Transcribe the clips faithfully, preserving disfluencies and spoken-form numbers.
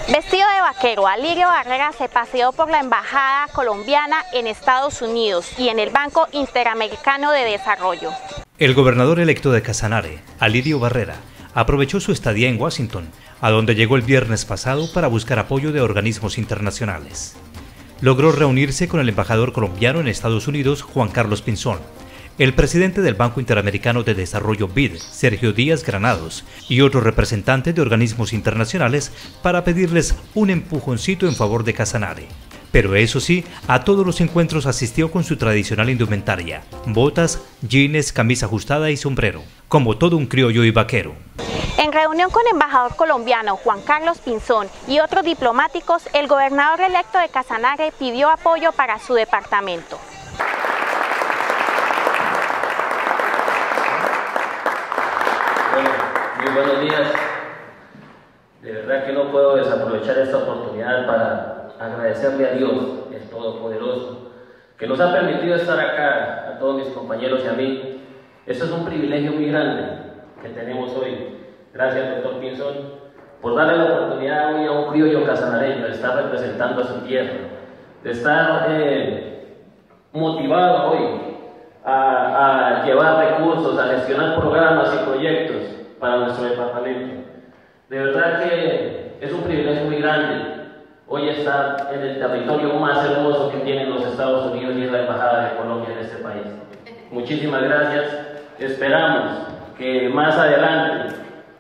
Vestido de vaquero, Alirio Barrera se paseó por la Embajada colombiana en Estados Unidos y en el Banco Interamericano de Desarrollo. El gobernador electo de Casanare, Alirio Barrera, aprovechó su estadía en Washington, a donde llegó el viernes pasado para buscar apoyo de organismos internacionales. Logró reunirse con el embajador colombiano en Estados Unidos, Juan Carlos Pinzón, el presidente del Banco Interamericano de Desarrollo B I D, Sergio Díaz Granados, y otros representantes de organismos internacionales para pedirles un empujoncito en favor de Casanare. Pero eso sí, a todos los encuentros asistió con su tradicional indumentaria: botas, jeans, camisa ajustada y sombrero, como todo un criollo y vaquero. En reunión con el embajador colombiano Juan Carlos Pinzón y otros diplomáticos, el gobernador electo de Casanare pidió apoyo para su departamento. Bueno, muy buenos días. De verdad que no puedo desaprovechar esta oportunidad para agradecerle a Dios, el Todopoderoso, que nos ha permitido estar acá, a todos mis compañeros y a mí. Eso es un privilegio muy grande que tenemos hoy. Gracias, doctor Pinzón, por darle la oportunidad hoy a un criollo casanareño de estar representando a su tierra, de estar eh, motivado hoy a, a llevar recursos, a gestionar programas y proyectos para nuestro departamento. De verdad que es un privilegio muy grande hoy estar en el territorio más hermoso que tienen los Estados Unidos y es la Embajada de Colombia en este país. Muchísimas gracias. Esperamos que más adelante,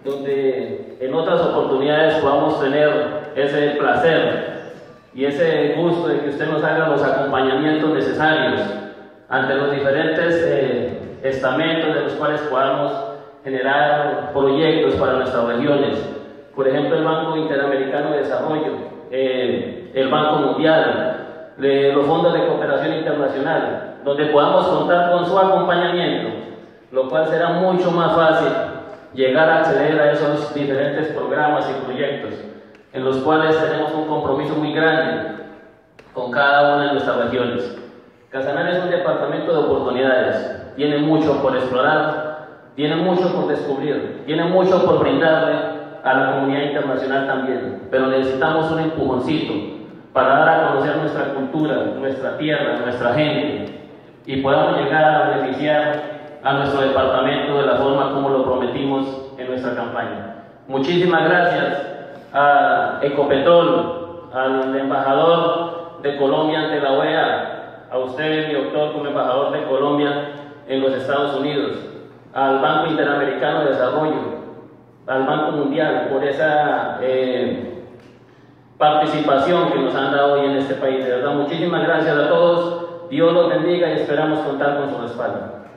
donde en otras oportunidades podamos tener ese placer y ese gusto de que usted nos haga los acompañamientos necesarios ante los diferentes eh, estamentos de los cuales podamos generar proyectos para nuestras regiones. Por ejemplo, el Banco Interamericano de Desarrollo, eh, el Banco Mundial, de los fondos de cooperación internacional, donde podamos contar con su acompañamiento, lo cual será mucho más fácil llegar a acceder a esos diferentes programas y proyectos, en los cuales tenemos un compromiso muy grande con cada una de nuestras regiones. Casanare es un departamento de oportunidades, tiene mucho por explorar, tiene mucho por descubrir, tiene mucho por brindarle a la comunidad internacional también, pero necesitamos un empujoncito para dar a conocer nuestra cultura, nuestra tierra, nuestra gente, y podamos llegar a beneficiar a nuestro departamento de la forma como lo prometimos en nuestra campaña. Muchísimas gracias a Ecopetrol, al embajador de Colombia ante la O E A, a usted, mi doctor, como embajador de Colombia en los Estados Unidos, al Banco Interamericano de Desarrollo, al Banco Mundial, por esa eh, participación que nos han dado hoy en este país. De verdad, muchísimas gracias a todos. Dios los bendiga y esperamos contar con su respaldo.